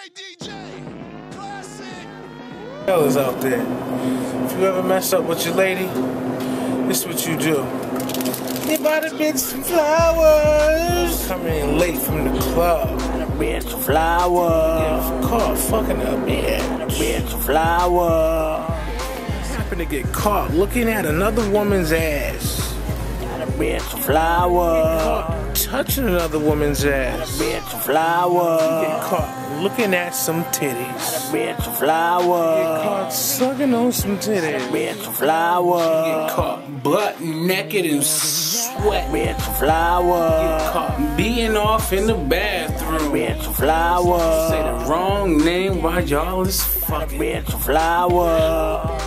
Hey DJ, classic. Fellas out there, if you ever mess up with your lady, this is what you do. You bought a bitch some flowers. Coming in late from the club. A bitch some flowers. Caught fucking a bitch. A bitch some flowers. Happen to get caught looking at another woman's ass. A bitch some flowers. Touching another woman's ass. A bitch some flowers. Get caught looking at some titties. A bitch some flowers. Caught sucking on some titties. A bitch some flowers. Get caught butt naked and sweat. Bitch some flowers. Get caught being off in the bathroom. Bitch some flowers. Say the wrong name while y'all is fucking. Bitch some flowers.